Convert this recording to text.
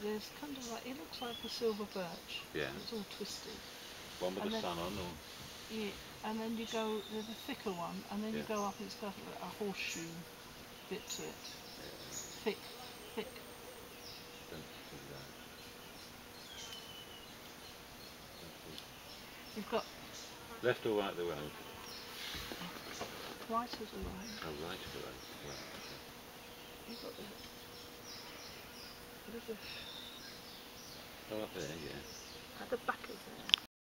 there's kind of like, it looks like a silver birch. Yeah. It's all twisted. One with the sun on, or? Yeah, and then you go, there's a thicker one, and then you go up and it's got a horseshoe bit to it. Thick. Don't see that. You've got left or right of the road? right of the road. Oh, right of the road. Right. You've got the Oh, up there, yeah. at the back of there.